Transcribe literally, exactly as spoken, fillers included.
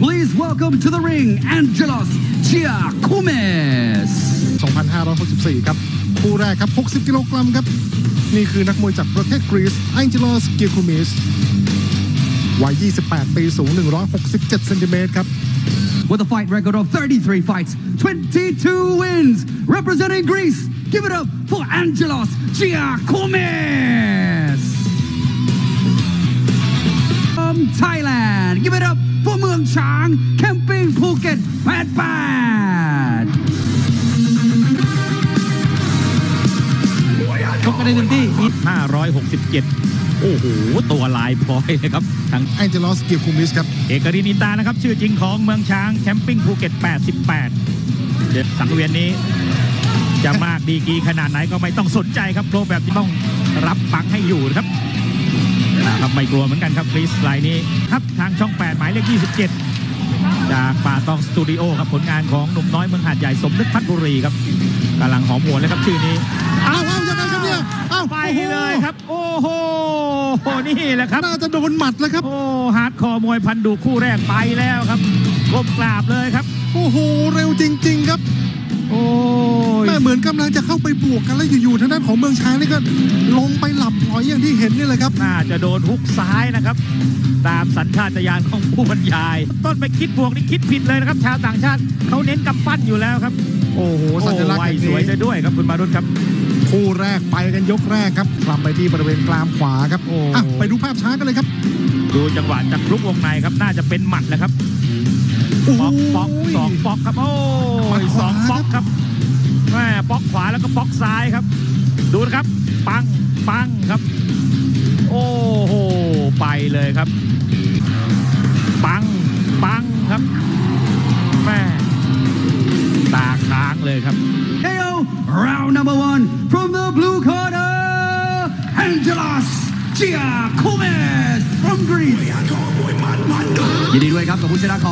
please welcome to the ring Angelos Giacomis สองพันห้าร้อยหกสิบสี่ ครับคู่แรกครับหกสิบกิโลกรัมครับนี่คือนักมวยจากประเทศกรีซ Angelos Giacomis วัยยี่สิบแปดปีสูงหนึ่งร้อยหกสิบเจ็ดเซนติเมตรครับ With a fight record of thirty-three fights, twenty-two wins, representing Greece, give it up for Angelos Giacomis. From Thailand, give it up for Muang Chang, Camping Phuket, Pat Pat. ชกกันได้เต็มที่ห้าร้อยหกสิบเจ็ดโอ้โหตัวลายพลอยเลยครับทาง Angelos Giacomis ครับเอกรินอินตานะครับชื่อจริงของเมืองช้างแคมปิ้งภูเก็ตแปดสิบแปดเด็ดสังเวียนนี้จะมากดีกีขนาดไหนก็ไม่ต้องสนใจครับโปรแบบที่ต้องรับปังให้อยู่ครับนะครับไม่กลัวเหมือนกันครับฟรีสไลน์นี้ครับทางช่องแปดหมายเลขยี่สิบเจ็ดจากป่าตองสตูดิโอครับผลงานของหนุ่มน้อยเมืองหาดใหญ่สมนึกพัฒน์บุรีครับกำลังหอมหวนเลยครับชื่อนี้อ้าวยังไงครับเนี่ยอ้าวไปเลยครับโอ้โหนี่แหละครับน่าจะโดนหมัดแล้วครับโอ้ฮาร์ดคอร์มวยพันดุคู่แรกไปแล้วครับก้มกราบเลยครับโอ้โหเร็วจริงๆครับโอ้ยเหมือนกำลังจะเข้าไปบวกกันแล้วอยู่ๆทางด้านของเมืองช้างนี่ก็ลงไปหลับพลอยอย่างที่เห็นนี่เลยครับน่าจะโดนฮุกซ้ายนะครับตามสัญชาตญาณของผู้บรรยายต้นไปคิดบวกนี่คิดผิดเลยนะครับชาวต่างชาติเขาเน้นกำปั้นอยู่แล้วครับโอ้โหสัญลักษณ์สวยจะด้วยครับคุณมารุตครับคู่แรกไปกันยกแรกครับกลับไปที่บริเวณกลามขวาครับอ่ะไปดูภาพช้ากันเลยครับดูจังหวะจากลุกวงในครับน่าจะเป็นหมัดแหละครับป๊อกป๊อกสองป๊อกครับโอ้ยสองป๊อกครับแม่ป๊อกขวาแล้วก็ป๊อกซ้ายครับดูนะครับปังปังครับโอ้โหไปเลยครับปังปังครับแม่ตาค้างเลยครับเค โอ round number one from the blue corner Angelos Giacomis from Greece ยินดีด้วยครับกับผู้ชนะ